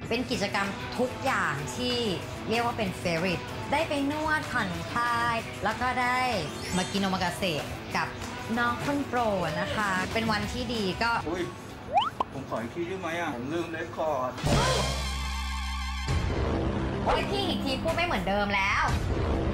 เป็นกิจกรรมทุกอย่างที่เรียกว่าเป็นเฟรนด์ได้ไปนวดผ่อนคลายแล้วก็ได้มากินโอมากาเสะกับน้องคนโปรดนะคะเป็นวันที่ดีก็ผมขออีกทีได้ไหมผมลืมเรคคอร์ดโอ้ยพี่อีกทีพูดไม่เหมือนเดิมแล้ว